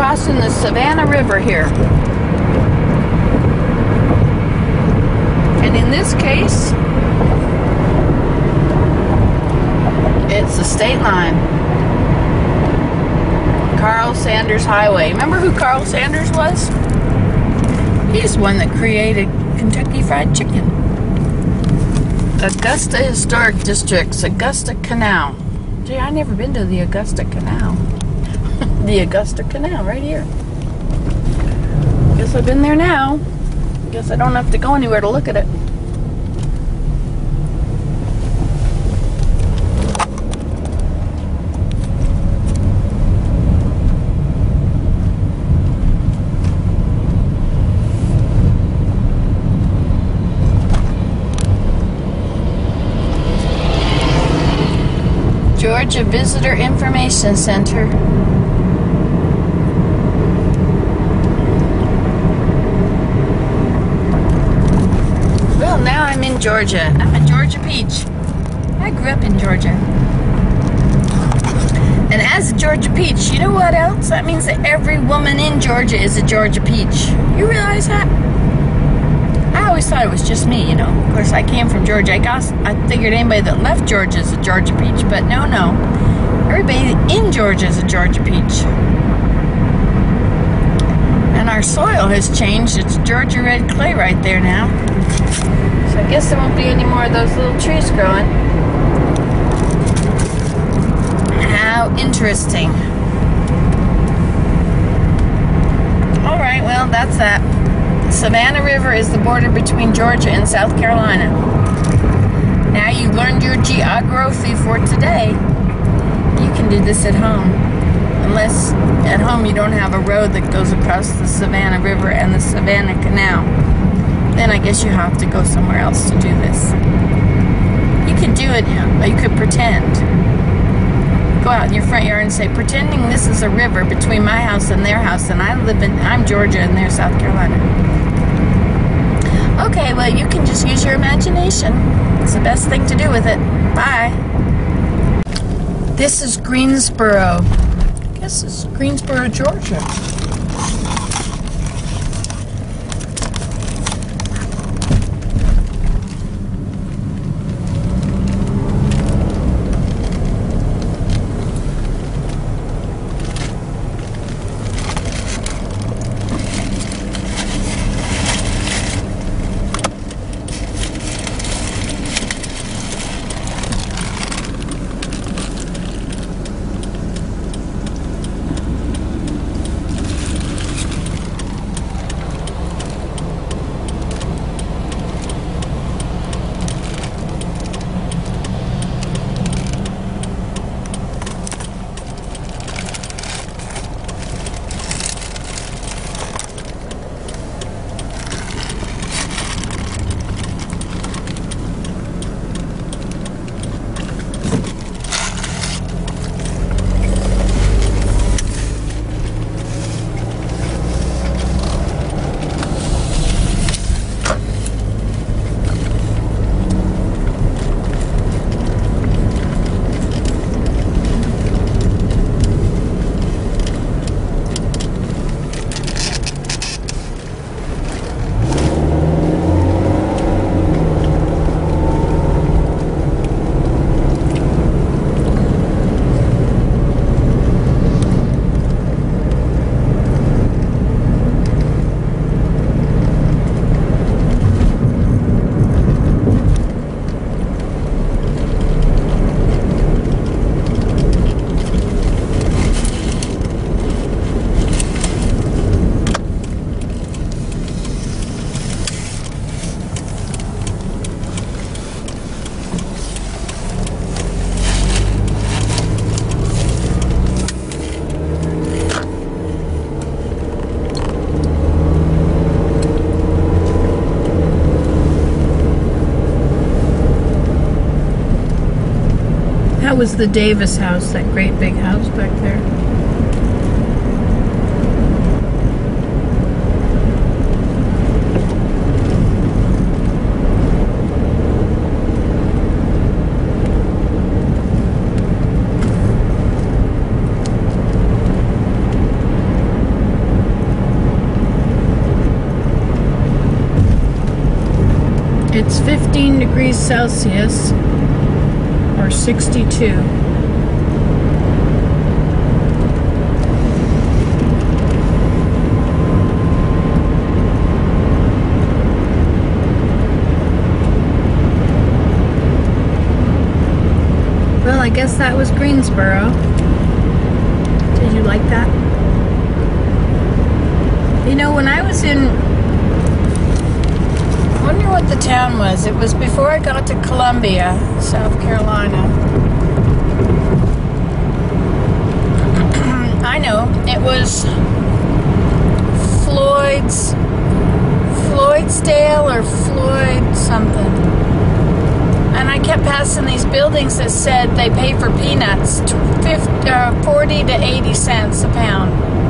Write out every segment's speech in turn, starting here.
crossing the Savannah River here. And in this case, it's the state line. Carl Sanders Highway. Remember who Carl Sanders was? He's the one that created Kentucky Fried Chicken. Augusta Historic Districts, Augusta Canal. Gee, I've never been to the Augusta Canal. The Augusta Canal, right here. Guess I've been there now. Guess I don't have to go anywhere to look at it. Georgia Visitor Information Center. Well, now I'm in Georgia. I'm a Georgia peach. I grew up in Georgia. And as a Georgia peach, you know what else? That means that every woman in Georgia is a Georgia peach. You realize that? I always thought it was just me, you know. Of course, I came from Georgia. I figured anybody that left Georgia is a Georgia peach, but no. Everybody in Georgia is a Georgia peach. And our soil has changed. It's Georgia red clay right there now. So I guess there won't be any more of those little trees growing. How interesting. Alright, well, that's that. Savannah River is the border between Georgia and South Carolina. Now you've learned your geography for today. You can do this at home. Unless at home you don't have a road that goes across the Savannah River and the Savannah Canal. Then I guess you have to go somewhere else to do this. You could do it, you could pretend. Go out in your front yard and say, pretending this is a river between my house and their house, and I'm Georgia and they're South Carolina. Okay, well, you can just use your imagination. It's the best thing to do with it. Bye. This is Greensboro. I guess it's Greensboro, Georgia. That was the Davis house, that great big house back there. It's 15 degrees Celsius or 62. Well, I guess that was Greensboro. Did you like that? You know, when I was in, I wonder what the town was. It was before I got to Columbia, South Carolina. I know, it was Floydsdale or Floyd something. And I kept passing these buildings that said they pay for peanuts, 40 to 80 cents a pound.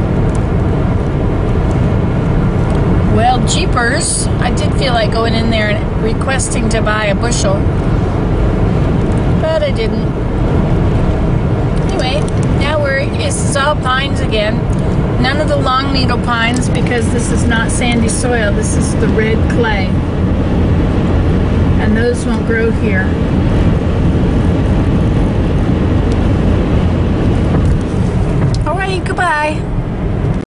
Well, jeepers, I did feel like going in there and requesting to buy a bushel, but I didn't. Anyway, now this is all pines again. None of the long needle pines, because this is not sandy soil, this is the red clay. And those won't grow here.